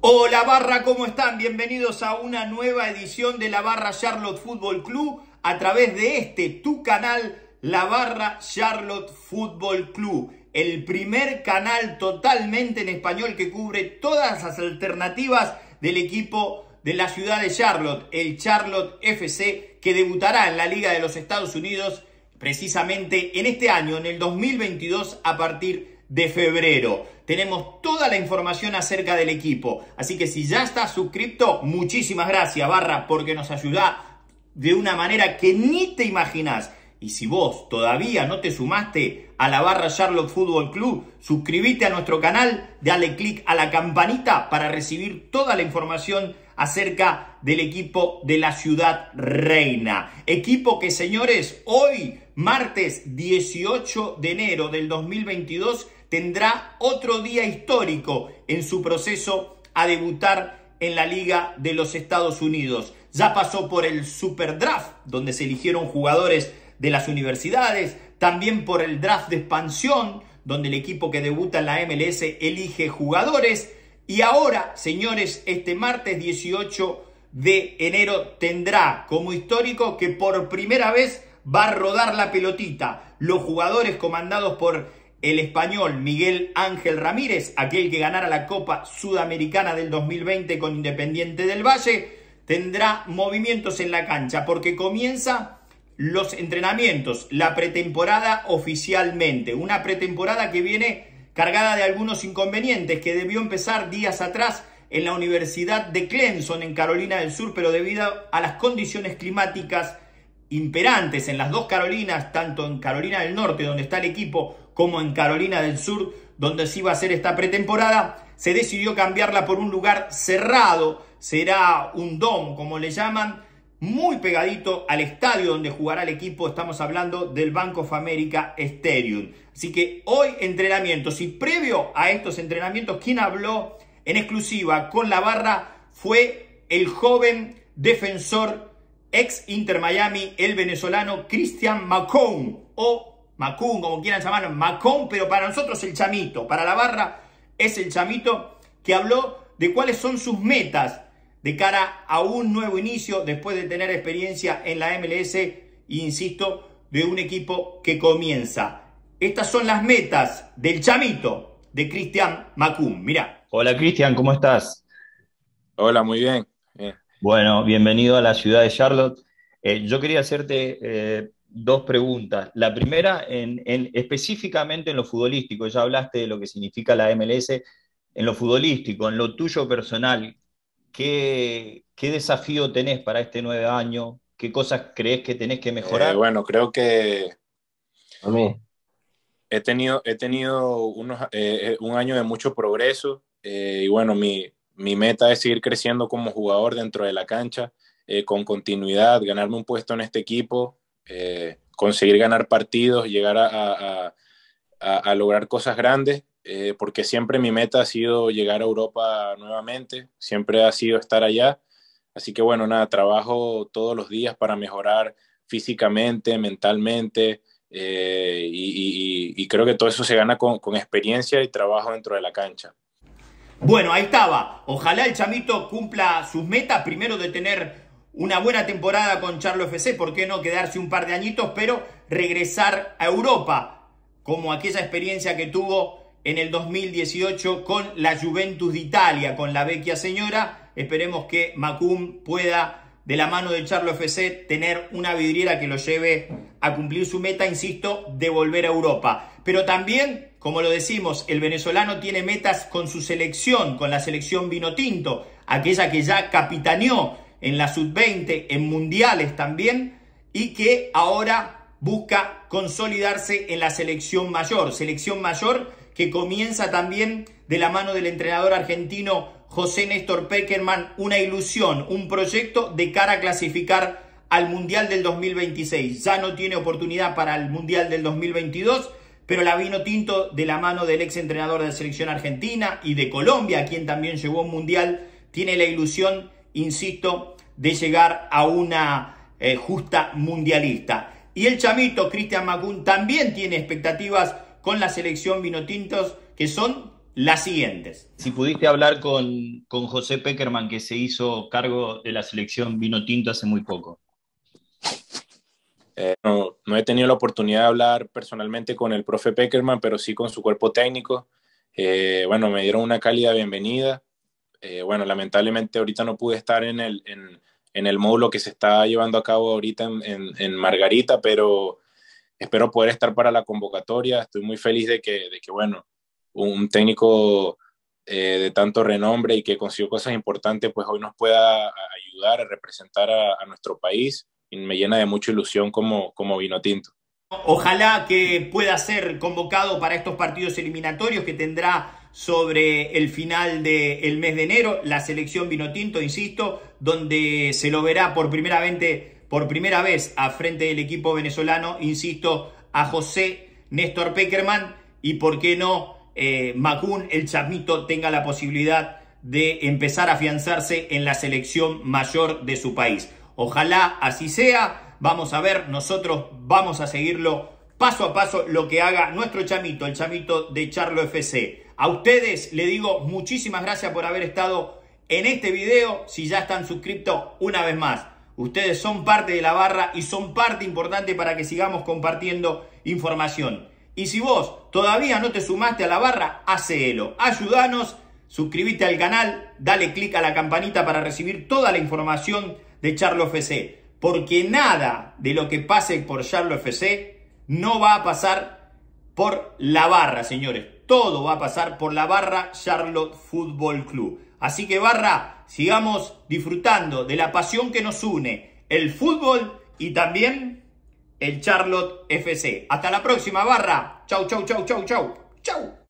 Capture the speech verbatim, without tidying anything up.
Hola Barra, ¿cómo están? Bienvenidos a una nueva edición de la Barra Charlotte Fútbol Club a través de este, tu canal, la Barra Charlotte Fútbol Club. El primer canal totalmente en español que cubre todas las alternativas del equipo de la ciudad de Charlotte, el Charlotte F C, que debutará en la Liga de los Estados Unidos precisamente en este año, en el dos mil veintidós, a partir de febrero. Tenemos toda la información acerca del equipo, así que si ya estás suscrito, muchísimas gracias Barra, porque nos ayuda de una manera que ni te imaginas. Y si vos todavía no te sumaste a la Barra Charlotte Fútbol Club, suscríbete a nuestro canal, dale click a la campanita para recibir toda la información acerca del equipo de la Ciudad Reina. Equipo que, señores, hoy, martes dieciocho de enero del dos mil veintidós, tendrá otro día histórico en su proceso a debutar en la Liga de los Estados Unidos. Ya pasó por el Super Draft, donde se eligieron jugadores de las universidades, también por el Draft de expansión, donde el equipo que debuta en la M L S elige jugadores. Y ahora, señores, este martes dieciocho de enero tendrá como histórico que por primera vez va a rodar la pelotita. Los jugadores comandados por el español Miguel Ángel Ramírez, aquel que ganara la Copa Sudamericana del dos mil veinte con Independiente del Valle, tendrá movimientos en la cancha porque comienza los entrenamientos, la pretemporada oficialmente. Una pretemporada que viene cargada de algunos inconvenientes, que debió empezar días atrás en la Universidad de Clemson en Carolina del Sur, pero debido a las condiciones climáticas imperantes en las dos Carolinas, tanto en Carolina del Norte, donde está el equipo, como en Carolina del Sur, donde se iba a hacer esta pretemporada, se decidió cambiarla por un lugar cerrado. Será un dome, como le llaman, muy pegadito al estadio donde jugará el equipo. Estamos hablando del Bank of America Stadium. Así que hoy entrenamientos, y previo a estos entrenamientos, quien habló en exclusiva con la Barra fue el joven defensor ex Inter Miami, el venezolano Christian Macoun, o Macoun, como quieran llamarlo, Macoun, pero para nosotros el Chamito, para la Barra es el Chamito, que habló de cuáles son sus metas de cara a un nuevo inicio después de tener experiencia en la M L S, e insisto, de un equipo que comienza. Estas son las metas del Chamito, de Christian Macoun. Mirá. Hola Cristian, ¿cómo estás? Hola, muy bien. bien. Bueno, bienvenido a la ciudad de Charlotte. Eh, yo quería hacerte eh, dos preguntas. La primera, en, en, específicamente en lo futbolístico. Ya hablaste de lo que significa la M L S. En lo futbolístico, en lo tuyo personal, ¿qué, qué desafío tenés para este nuevo año? ¿Qué cosas creés que tenés que mejorar? Eh, bueno, creo que A mí. he tenido, he tenido unos, eh, un año de mucho progreso eh, y bueno, mi, mi meta es seguir creciendo como jugador dentro de la cancha, eh, con continuidad, ganarme un puesto en este equipo, eh, conseguir ganar partidos, llegar a, a, a, a lograr cosas grandes, eh, porque siempre mi meta ha sido llegar a Europa nuevamente, siempre ha sido estar allá. Así que bueno, nada, trabajo todos los días para mejorar físicamente, mentalmente, eh, y, y, y creo que todo eso se gana con, con experiencia y trabajo dentro de la cancha. Bueno, ahí estaba. Ojalá el Chamito cumpla sus metas, primero de tener una buena temporada con Charlotte F C, ¿por qué no quedarse un par de añitos, pero regresar a Europa, como aquella experiencia que tuvo en el dos mil dieciocho con la Juventus de Italia, con la Vecchia Señora. Esperemos que Macoun pueda, de la mano del Charlotte F C, tener una vidriera que lo lleve a cumplir su meta, insisto, de volver a Europa. Pero también, como lo decimos, el venezolano tiene metas con su selección, con la selección Vinotinto, aquella que ya capitaneó en la sub veinte, en mundiales también, y que ahora busca consolidarse en la selección mayor. Selección mayor que comienza también de la mano del entrenador argentino José Néstor Peckerman, una ilusión, un proyecto de cara a clasificar al Mundial del dos mil veintiséis. Ya no tiene oportunidad para el Mundial del dos mil veintidós, pero la Vinotinto, de la mano del ex entrenador de la selección argentina y de Colombia, a quien también llegó a un Mundial, tiene la ilusión, insisto, de llegar a una eh, justa mundialista. Y el Chamito, Christian Macoun, también tiene expectativas con la selección Vinotintos, que son las siguientes. Si pudiste hablar con, con José Pekerman, que se hizo cargo de la selección Vinotinto hace muy poco. Eh, no, no he tenido la oportunidad de hablar personalmente con el profe Pekerman, pero sí con su cuerpo técnico. Eh, bueno, me dieron una cálida bienvenida. Eh, bueno, lamentablemente ahorita no pude estar en el, en, en el módulo que se está llevando a cabo ahorita en, en, en Margarita, pero espero poder estar para la convocatoria. Estoy muy feliz de que, de que bueno, un técnico eh, de tanto renombre y que consiguió cosas importantes, pues hoy nos pueda ayudar a representar a, a nuestro país. Y me llena de mucha ilusión como, como Vinotinto. Ojalá que pueda ser convocado para estos partidos eliminatorios que tendrá sobre el final del mes de enero la selección Vinotinto, insisto, donde se lo verá por primera vez, por primera vez a frente del equipo venezolano, insisto, a José Néstor Pekerman, y por qué no eh, Macún, el chamito, tenga la posibilidad de empezar a afianzarse en la selección mayor de su país. Ojalá así sea. Vamos a ver, nosotros vamos a seguirlo paso a paso lo que haga nuestro chamito, el chamito de Charlo F C. A ustedes les digo muchísimas gracias por haber estado en este video. Si ya están suscritos, una vez más, ustedes son parte de la barra y son parte importante para que sigamos compartiendo información. Y si vos todavía no te sumaste a la barra, hacelo, ayúdanos, suscríbete al canal, dale click a la campanita para recibir toda la información de Charlo F C, porque nada de lo que pase por Charlo F C no va a pasar por la barra, señores. Todo va a pasar por la barra Charlotte Fútbol Club. Así que, barra, sigamos disfrutando de la pasión que nos une, el fútbol y también el Charlotte F C. Hasta la próxima, barra. Chau, chau, chau, chau, chau. Chau.